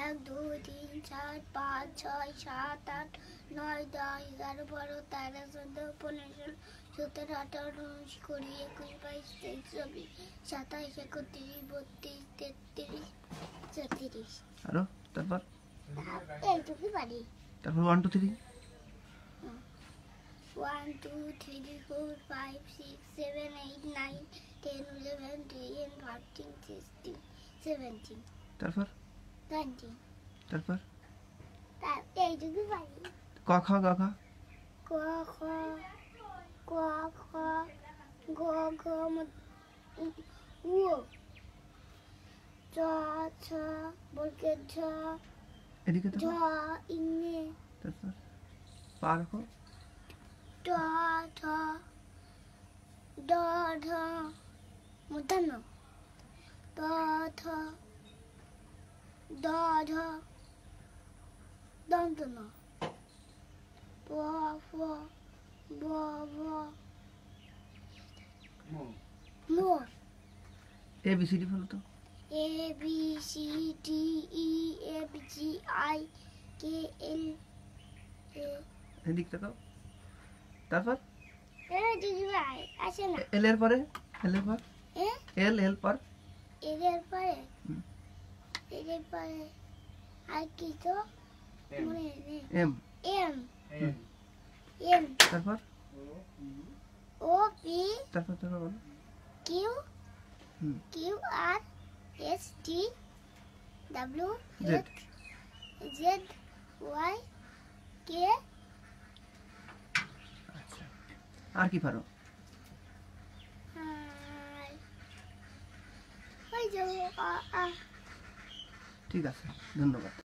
1 2 3 4 5 6 7 8 9 10 11 12 13 14 15 16 17 18 19 20 21 22 23 24 27 31 32 33 34 আরো তারপর এইটুকু পারি। তারপর 1 2 3 1 2 3 4 5 6 7 8 9 10 11 12 13 14 16 17 তারপর 19 তারপর এইটুকু পারি। ক খ গ ঘ ক খ ক খ গ ঘ উ চ ছ বর্গের ঝ এদিকে ঝ তো ইংনে তারপর পা রাখো ট ঠ ড ঢ মূর্ধন্য ট ঠ ড ঢ দন্তন্য প ফ ব ভ ম এ বি সি ডি বলো তো A B C D E F G I K L এদিক তাকাও তারপর আসে না এল এর পরে এল এর পর এল এল পর এদের পরে এদের পরে আর কি তো মনে নেই এম এম এম তারপর ও পি তারপর তারপর বলো কিউ হুম Q R S T W Z Z Y K আচ্ছা আর কি পারো আর ওই যে ঠিক আছে ধন্যবাদ